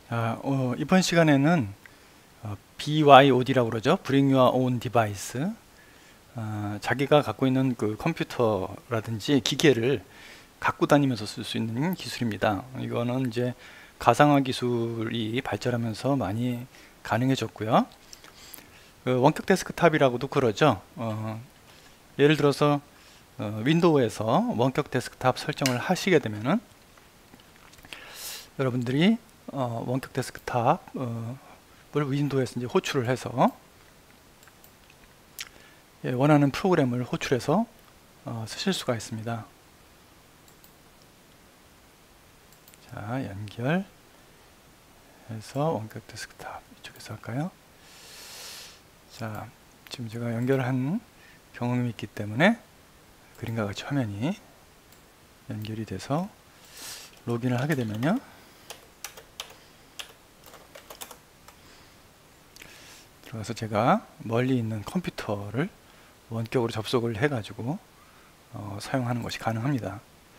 이번 시간에는 BYOD라고 그러죠. Bring Your Own Device. 자기가 갖고 있는 그 컴퓨터라든지 기계를 갖고 다니면서 쓸 수 있는 기술입니다. 이거는 이제 가상화 기술이 발전하면서 많이 가능해졌고요. 원격 데스크탑이라고도 그러죠. 예를 들어서 윈도우에서 원격 데스크탑 설정을 하시게 되면은 여러분들이 원격 데스크탑을 윈도우에서 이제 호출을 해서 원하는 프로그램을 호출해서 쓰실 수가 있습니다. 자, 연결해서 원격 데스크탑 이쪽에서 할까요? 자, 지금 제가 연결한 경험이 있기 때문에 그림과 같이 화면이 연결이 돼서 로그인을 하게 되면요, 들어가서 제가 멀리 있는 컴퓨터를 원격으로 접속을 해가지고 사용하는 것이 가능합니다.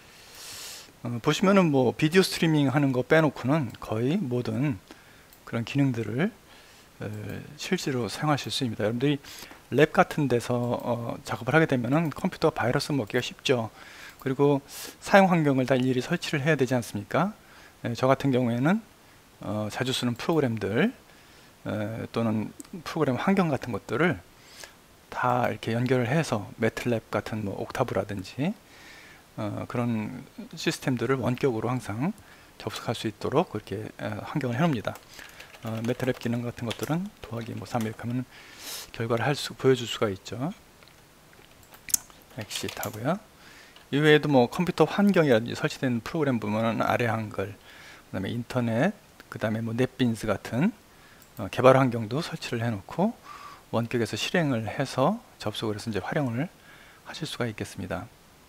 보시면은 뭐 비디오 스트리밍 하는 거 빼놓고는 거의 모든 그런 기능들을 실제로 사용하실 수 있습니다. 여러분들이 랩 같은 데서 작업을 하게 되면은 컴퓨터 바이러스 먹기가 쉽죠. 그리고 사용 환경을 다 일일이 설치를 해야 되지 않습니까? 저 같은 경우에는 자주 쓰는 프로그램들 또는 프로그램 환경 같은 것들을 다 이렇게 연결을 해서 매틀랩 같은 뭐 옥타브라든지 그런 시스템들을 원격으로 항상 접속할 수 있도록 그렇게 환경을 해놓습니다. 매틀랩 기능 같은 것들은 더하기 뭐 300하면 결과를 보여줄 수가 있죠. 엑시트 하고요. 이외에도 뭐 컴퓨터 환경이라든지 설치된 프로그램 보면은 아래 한글, 그 다음에 인터넷, 그 다음에 뭐 넷빈스 같은 개발 환경도 설치를 해놓고 원격에서 실행을 해서 접속을 해서 이제 활용을 하실 수가 있겠습니다.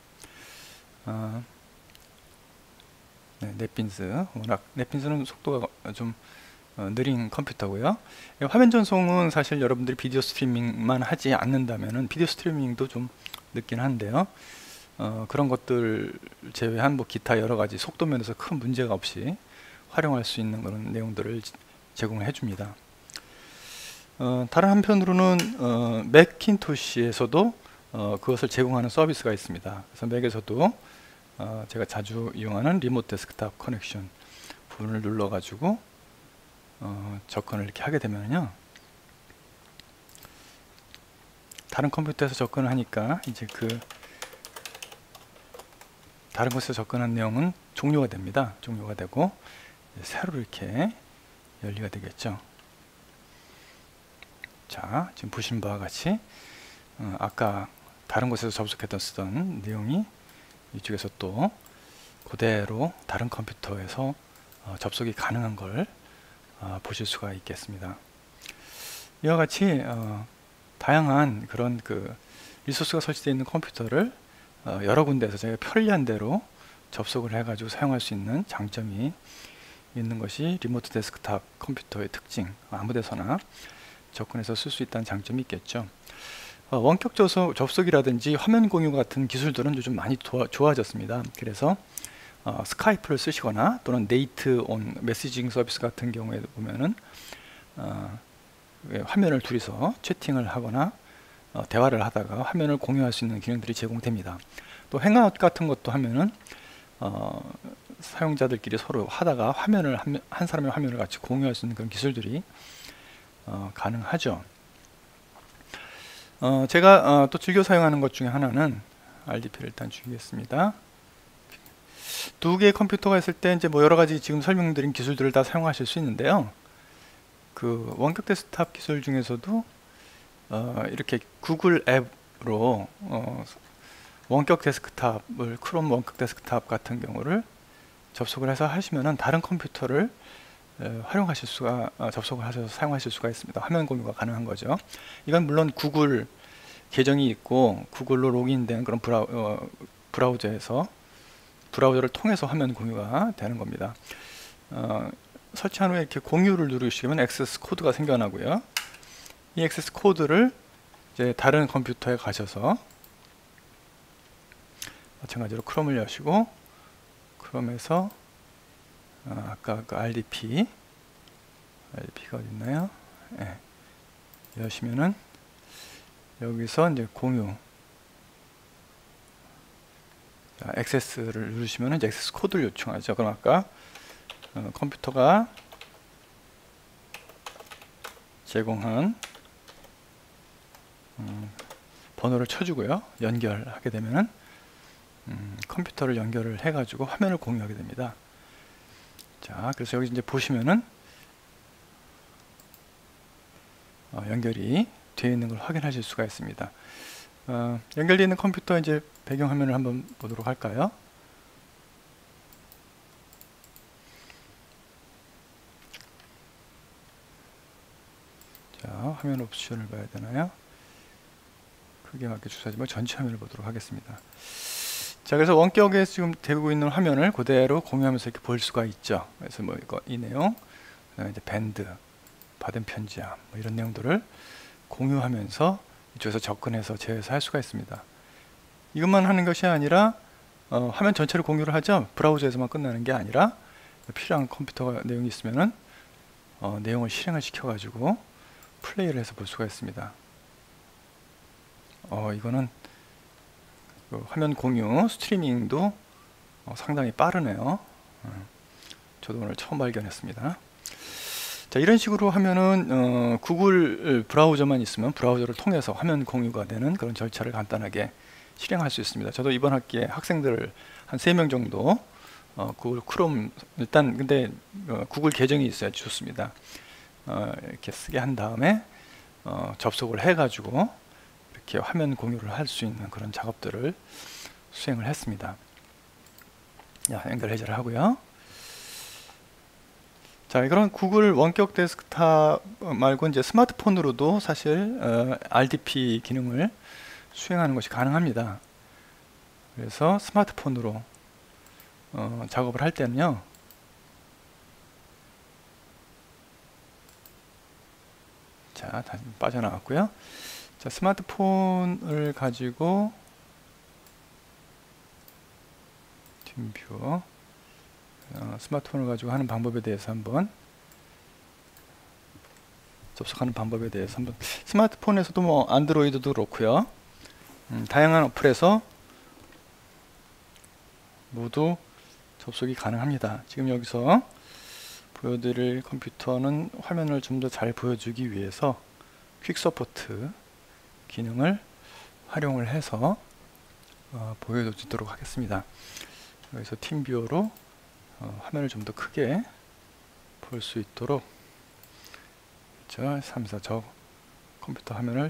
네, 넷빈스, 워낙 넷빈스는 속도가 좀 느린 컴퓨터고요. 화면 전송은 사실 여러분들이 비디오 스트리밍만 하지 않는다면은 비디오 스트리밍도 좀 늦긴 한데요. 그런 것들 제외한 뭐 기타 여러 가지 속도 면에서 큰 문제가 없이 활용할 수 있는 그런 내용들을 제공을 해줍니다. 다른 한편으로는 맥킨토시에서도 그것을 제공하는 서비스가 있습니다. 그래서 맥에서도 제가 자주 이용하는 리모트 데스크탑 커넥션 부분을 눌러 가지고 접근을 이렇게 하게 되면요, 다른 컴퓨터에서 접근을 하니까 이제 그 다른 곳에서 접근한 내용은 종료가 됩니다. 종료가 되고 새로 이렇게 열리게 되겠죠. 자, 지금 보시는 바와 같이 아까 다른 곳에서 쓰던 내용이 이쪽에서 또 그대로 다른 컴퓨터에서 접속이 가능한 걸 보실 수가 있겠습니다. 이와 같이 다양한 그런 그 리소스가 설치되어 있는 컴퓨터를 여러 군데에서 제가 편리한 대로 접속을 해가지고 사용할 수 있는 장점이 있는 것이 리모트 데스크탑 컴퓨터의 특징, 아무 데서나 접근해서 쓸 수 있다는 장점이 있겠죠. 원격 접속이라든지 화면 공유 같은 기술들은 요즘 많이 좋아졌습니다. 그래서 스카이프를 쓰시거나 또는 네이트 온 메시징 서비스 같은 경우에 보면은 화면을 둘이서 채팅을 하거나 대화를 하다가 화면을 공유할 수 있는 기능들이 제공됩니다. 또 행아웃 같은 것도 하면은 사용자들끼리 서로 하다가 한 사람의 화면을 같이 공유할 수 있는 그런 기술들이 가능하죠. 제가 또 즐겨 사용하는 것 중에 하나는 RDP를 일단 주겠습니다. 두 개의 컴퓨터가 있을 때 이제 뭐 여러 가지 지금 설명드린 기술들을 다 사용하실 수 있는데요. 그 원격 데스크탑 기술 중에서도 이렇게 구글 앱으로 원격 데스크탑을 크롬 원격 데스크탑 같은 경우를 접속을 해서 하시면은 다른 컴퓨터를 활용하실 수가 접속을 하셔서 사용하실 수가 있습니다. 화면 공유가 가능한 거죠. 이건 물론 구글 계정이 있고 구글로 로그인된 그런 브라우저를 통해서 화면 공유가 되는 겁니다. 설치한 후에 이렇게 공유를 누르시면 액세스 코드가 생겨나고요. 이 액세스 코드를 이제 다른 컴퓨터에 가셔서 마찬가지로 크롬을 여시고 크롬에서 아까 그 RDP IDP가 어디 있나요? 네. 여시면은 여기서 이제 공유, 자, 액세스를 누르시면은 이제 액세스 코드를 요청하죠. 그럼 아까 컴퓨터가 제공한 번호를 쳐주고요. 연결하게 되면은 컴퓨터를 연결을 해가지고 화면을 공유하게 됩니다. 자, 그래서 여기 이제 보시면은 연결이 되어 있는 걸 확인하실 수가 있습니다. 연결되어 있는 컴퓨터 이제 배경화면을 한번 보도록 할까요? 자, 화면 옵션을 봐야 되나요? 크게 맞게 주사지만 전체 화면을 보도록 하겠습니다. 자, 그래서 원격에 지금 되고 있는 화면을 그대로 공유하면서 이렇게 볼 수가 있죠. 그래서 뭐 이거 이 내용, 이제 밴드, 받은 편지야, 뭐 이런 내용들을 공유하면서 이쪽에서 접근해서 제어해서 할 수가 있습니다. 이것만 하는 것이 아니라 화면 전체를 공유를 하죠. 브라우저에서만 끝나는 게 아니라 필요한 컴퓨터 내용이 있으면은 내용을 실행을 시켜가지고 플레이를 해서 볼 수가 있습니다. 이거는 그 화면 공유 스트리밍도 상당히 빠르네요. 저도 오늘 처음 발견했습니다. 자, 이런 식으로 하면은 구글 브라우저만 있으면 브라우저를 통해서 화면 공유가 되는 그런 절차를 간단하게 실행할 수 있습니다. 저도 이번 학기에 학생들을 한 3명 정도 구글 크롬, 일단 근데 구글 계정이 있어야 좋습니다. 이렇게 쓰게 한 다음에 접속을 해 가지고 이렇게 화면 공유를 할 수 있는 그런 작업들을 수행을 했습니다. 자, 연결 해제를 하고요. 자, 이런 구글 원격 데스크탑 말고 이제 스마트폰으로도 사실 RDP 기능을 수행하는 것이 가능합니다. 그래서 스마트폰으로 작업을 할 때는요, 자, 다시 빠져나왔고요. 자, 스마트폰을 가지고 팀뷰, 스마트폰을 가지고 하는 방법에 대해서 한번 접속하는 방법에 대해서 한번, 스마트폰에서도 뭐 안드로이드도 그렇고요, 다양한 어플에서 모두 접속이 가능합니다. 지금 여기서 보여드릴 컴퓨터는 화면을 좀 더 잘 보여주기 위해서 퀵 서포트 기능을 활용을 해서 보여드리도록 하겠습니다. 여기서 팀뷰어로 화면을 좀 더 크게 볼 수 있도록, 저 3사 저 컴퓨터 화면을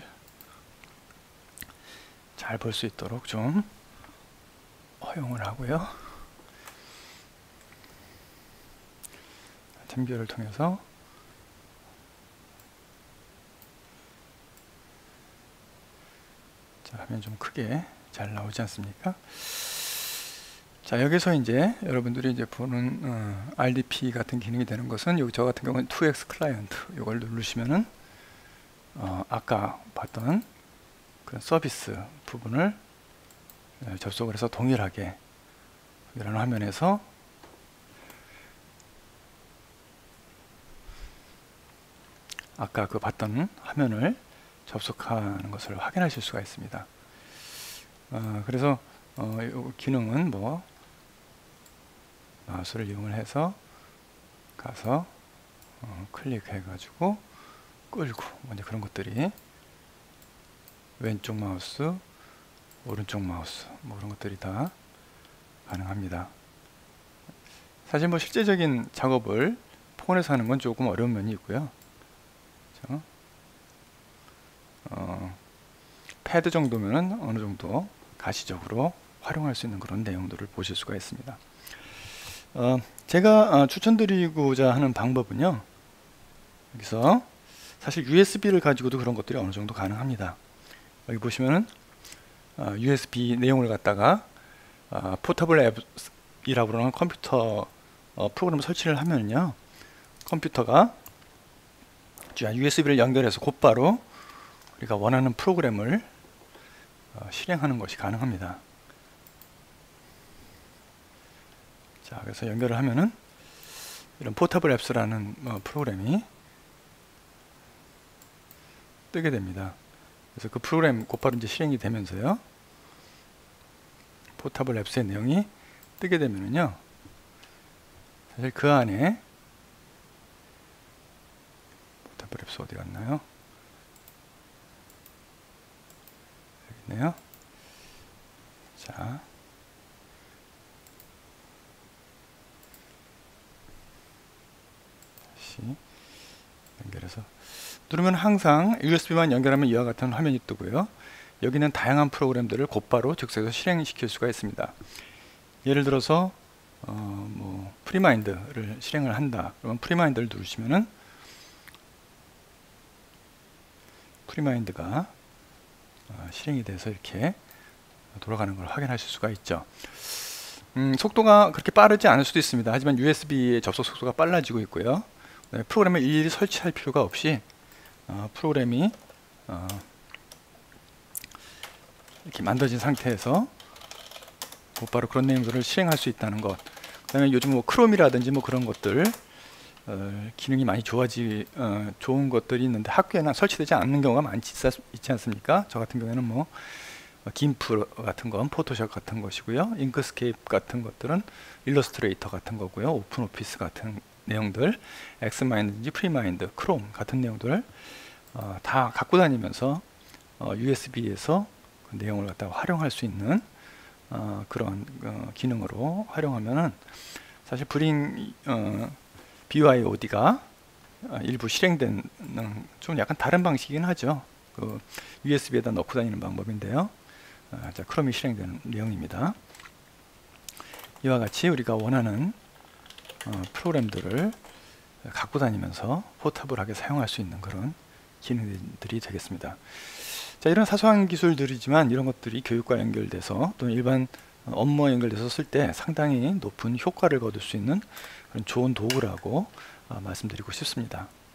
잘 볼 수 있도록 좀 허용을 하고요. 팀뷰어를 통해서 자, 화면 좀 크게 잘 나오지 않습니까? 자, 여기서 이제 여러분들이 이제 보는 RDP 같은 기능이 되는 것은, 여기 저 같은 경우는 2X 클라이언트 이걸 누르시면은 아까 봤던 그 서비스 부분을 접속을 해서 동일하게 이런 화면에서 아까 그 봤던 화면을 접속하는 것을 확인하실 수가 있습니다. 그래서 이 기능은 뭐 마우스를 이용을 해서 가서 클릭해 가지고 끌고 뭐 이제 그런 것들이, 왼쪽 마우스, 오른쪽 마우스 뭐 그런 것들이 다 가능합니다. 사실 뭐 실제적인 작업을 폰에서 하는 건 조금 어려운 면이 있고요. 그렇죠? 패드 정도면은 어느 정도 가시적으로 활용할 수 있는 그런 내용들을 보실 수가 있습니다. 제가 추천드리고자 하는 방법은요, 여기서 사실 USB를 가지고도 그런 것들이 어느 정도 가능합니다. 여기 보시면은 USB 내용을 갖다가 포터블 앱이라고 그러는 컴퓨터 프로그램 설치를 하면요, 컴퓨터가 USB를 연결해서 곧바로 우리가 원하는 프로그램을 실행하는 것이 가능합니다. 자, 그래서 연결을 하면은 이런 포터블 앱스라는 프로그램이 뜨게 됩니다. 그래서 그 프로그램 곧바로 이제 실행이 되면서요, 포터블 앱스의 내용이 뜨게 되면은요, 사실 그 안에 포터블 앱스 어디 갔나요? 여기 있네요. 자, 다시 연결해서 누르면 항상 USB만 연결하면 이와 같은 화면이 뜨고요. 여기는 다양한 프로그램들을 곧바로 즉석에서 실행시킬 수가 있습니다. 예를 들어서 뭐 프리마인드를 실행을 한다. 그러면 프리마인드를 누르시면은 프리마인드가 실행이 돼서 이렇게 돌아가는 걸 확인하실 수가 있죠. 속도가 그렇게 빠르지 않을 수도 있습니다. 하지만 USB의 접속 속도가 빨라지고 있고요. 프로그램을 일일이 설치할 필요가 없이 프로그램이 이렇게 만들어진 상태에서 곧바로 그런 내용들을 실행할 수 있다는 것. 그 다음에 요즘 뭐 크롬이라든지 뭐 그런 것들 기능이 많이 좋은 것들이 있는데 학교에는 설치되지 않는 경우가 많지 있지 않습니까? 저 같은 경우에는 뭐 김프 같은 건 포토샵 같은 것이고요. 잉크스케이프 같은 것들은 일러스트레이터 같은 거고요. 오픈 오피스 같은 내용들, 엑스마인드인지 프리마인드, 크롬 같은 내용들 다 갖고 다니면서 USB에서 그 내용을 갖다가 활용할 수 있는 그런 기능으로 활용하면은 사실 브링 BYOD가 일부 실행되는 좀 약간 다른 방식이긴 하죠. 그 USB에다 넣고 다니는 방법인데요. 자, 크롬이 실행되는 내용입니다. 이와 같이 우리가 원하는 프로그램들을 갖고 다니면서 포터블하게 사용할 수 있는 그런 기능들이 되겠습니다. 자, 이런 사소한 기술들이지만 이런 것들이 교육과 연결돼서 또는 일반 업무와 연결돼서 쓸 때 상당히 높은 효과를 거둘 수 있는 그런 좋은 도구라고 말씀드리고 싶습니다.